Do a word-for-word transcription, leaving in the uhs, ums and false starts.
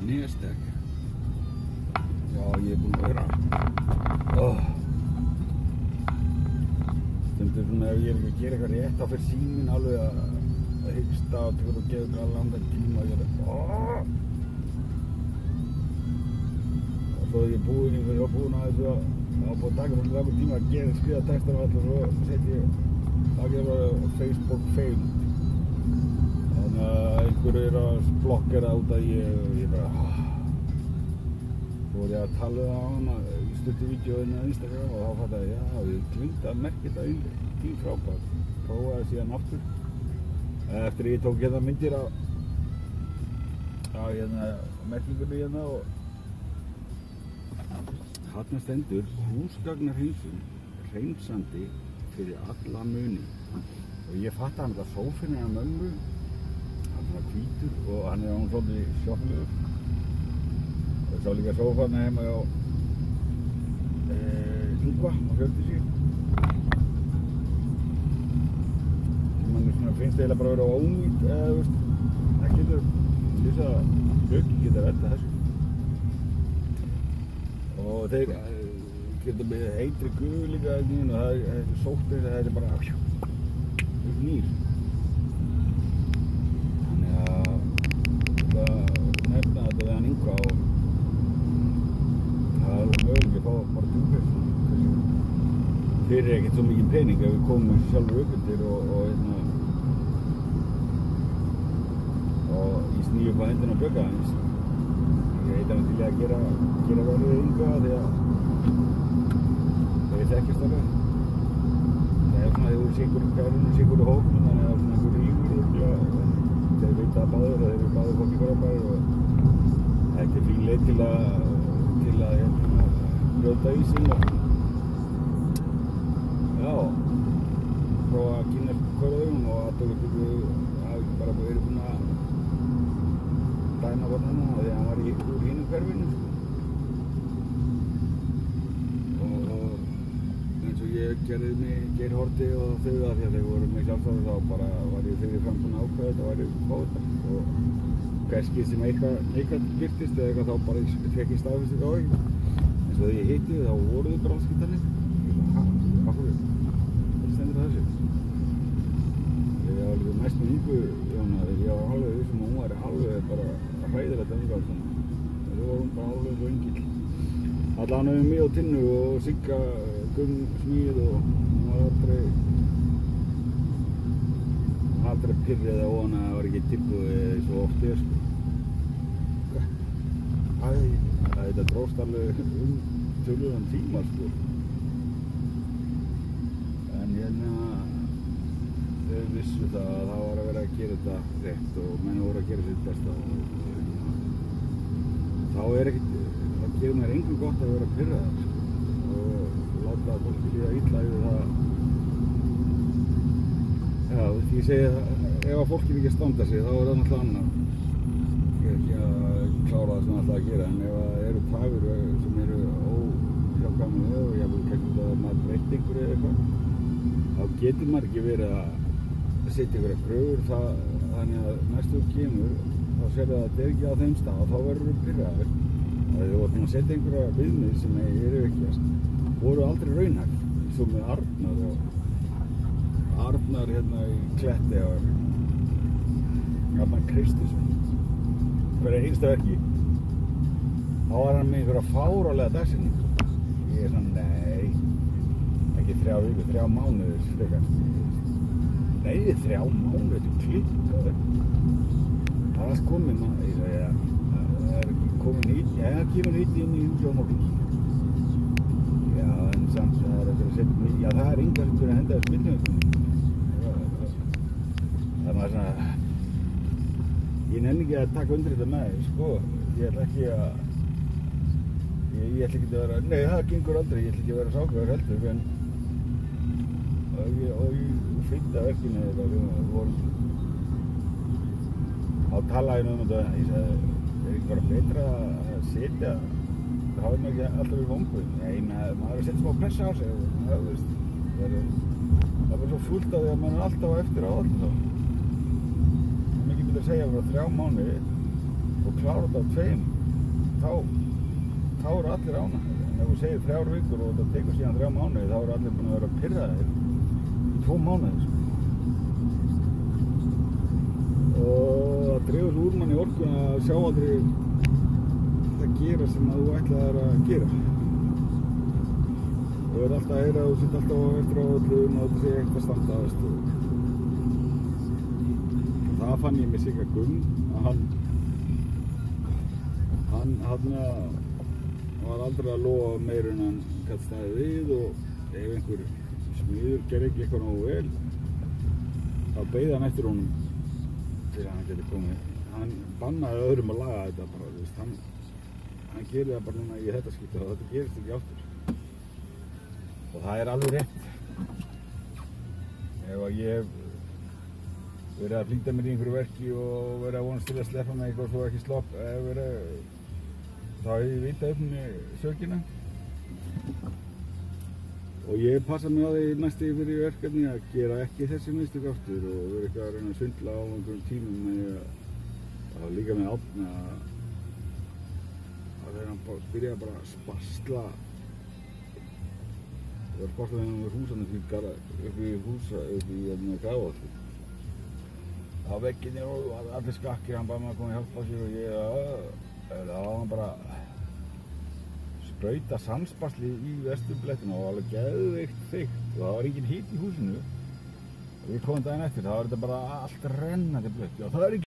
Nestek. Já, ég er búinn að vera. Oh. Stundum svona ef ég er ekki að gera eitthvað rétt þá fer síminn alveg að, að hugsta og tekur og gefa eitthvað langan tíma og ég er oh. Og svo er ég búinn, ég er búinn að þessu að það búið að taka svona langur tíma að gera skrifa textan og allt og svo setja ég það gera Facebook failed. Þannig að einhver er að blokkera út að ég og ég bara oh. Svo voru ég að tala það á hana í stuttu vídeóinu á Instagram og þá fattaði ég, já, ég gleymdi að merkja þetta inn, því frábært. Prófaði síðan aftur. Eftir ég tók hérna myndir á, á hérna, merkingunni hérna og þarna stendur húsgagnarhreinsun, hreinsandi fyrir alla muni. Og ég fattaði hann þetta sófinn hennar mömmu, hann var hvítur og hann er án svolítið sjokklegur. Ég sá líka sófana heima hjá Ingva á Hjördísi sem mann svona finnst eiginlega bara að vera ónýtt eða þú veist, það getur þess að glöggi geta redda þessu og þeir geta með heitri gufu líka og það er sótt þess að það er bara upp nýr þannig að það nefna þetta við hann Ingva og það er mögulega að fá bara tungverð fyrir ekkert svo mikið pening ef við komum sjálfur upp undir og, og, og, og í sníu upp á hendina á bjögga hans. Ég heit hann til að gera, gera verið við Inga því að þeir þekkjast alveg. Það er svona þeir voru sikur í hverjum og sikur í hópnum þannig að það er svona einhver ríkur og þeir veit að báður og þeir eru báður fólki frábærir og þetta er fín leið til að til að hérna brjóta ísinn og já, prófa að kynna hverjum og að það hafi bara verið búinn að dæma bara hana því að hann var í úr hinu hverfinu og, og eins og ég gerði mig Geir Horti og þau að því að þeir voru með sjálfstæði þá bara var ég fyrir fram búinn að ákveða þetta væri fóta og hverski sem eitthvað neikvætt birtist eða eitthvað þá bara fekk ég staðfestingu á ekki eins og þegar ég hitti þá voru þau bara allskiptanir ég bara, hæ, hvað fyrir það stendur það þessu ég var alveg mest með Ingu Jóna ég var alveg vissum að hún væri alveg bara hræðilegt Inga þau voru bara alveg svo engil allan um mig og Tinnu og Sigga Gunn Smíð og hún var aldrei aldrei pirrið á hana að það var ekki tilbúið svo oft er sko. Æ, þetta dróst alveg um töluðan tíma sko. En hérna þau vissu það að það var að vera að gera þetta rétt og menn voru að gera sitt besta og hérna, þá er ekkert, það gerir mér engu gott að vera pirraðar sko og láta fólki líða illa yfir það. Já, ég segi að ef að fólki er ekki að standa sig þá er það náttúrulega annað. Ég er ekki að klára það sem það ætla að gera en ef það eru tafir sem eru óhjákvæmilega og jafnvel kannski að maður breytti einhverju eða eitthvað þá getur maður ekki verið að setja einhverja kröfur það, þannig að næstu kemur þá sérðu að þetta er ekki á þeim stað og þá verður þú pirraður. Það er að setja einhverja viðmið sem eru ekki voru aldrei raunhæf eins og með Arnar og Arnar hérna í Kletti og Arnar Kristusson hverja einsta verki þá var hann með einhverja fárálega dagsetningu ég er svona, nei ekki þrjá vikur, þrjá mánuðir frekar nei, þrjá mánuðir, þetta er klikkaður það er komið maður ég sagði, ja, það er ekki komið nýtt já, það kemur nýtt inn í húsi á morgun já, en samt það er eftir að setja nýtt já, það er engar sem fyrir að henda þessu myndum það er maður svona ég nenni ekki að taka undir þetta með sko, ég ætla ekki að ég, ég ætla ekki að vera nei, það gengur aldrei, ég ætla ekki að vera sákvæður heldur en og ég, og ég fyrta verkinu eða við vorum á talaðinu um þetta ég sagði, er ekki bara betra að setja það hafa ekki alltaf verið vonbrigði nei, maður er að setja smá pressa á sig það, veist, það er það er svo fullt af því að maður er alltaf á eftir á allt þá það er mikið betur að segja frá þrjá mánuði og klára þetta á tveim þá, þá eru allir ánægðir. En ef þú segir þrjár vikur og það tekur síðan þrjá mánuði, þá eru allir búin að vera pirraðir í tvo mánuði, sko. Og það dregur svo úr manni orkuna að sjá aldrei það gera sem að þú ætlaðir að gera. Þú er alltaf að heyra að þú sitt alltaf á eftir á öllum og þetta sé eitt að standa, veistu. Og það fann ég með Sigga Gunn, að hann, hann, hann var aldrei að lofa meira en hann gat staðið við og ef einhver smiður gerði ekki eitthvað nógu vel, þá beið hann eftir honum til að hann geti komið. Hann bannaði öðrum að laga þetta bara, þú veist, hann, hann gerir það bara núna í þetta skipti og þetta gerist ekki aftur. Og það er alveg rétt. Ef að ég hef verið að flýta mér í einhverju verki og verið að vonast til að sleppa mig eitthvað svo ekki slopp, ef verið, þá hef ég vitað upp með sökina. Og ég passa mig á því næstu fyrir verkefni að gera ekki þessi mistök aftur og vera eitthvað að reyna að svindla á einhverjum tímum með að líka með Árna að reyna að byrja bara að spasla. Það var spasla þegar hann var húsana upp í húsa, upp í Grafarholti. Á vegginni og allir skakkir, hann bara maður að koma að hjálpa sér og ég, þá var hann bara sprauta sandspasli í vesturblettinu og alveg geðveikt þykkt og það var engin hiti í húsinu og við komum daginn eftir, þá var þetta bara allt rennandi blautt. Já, það er ekki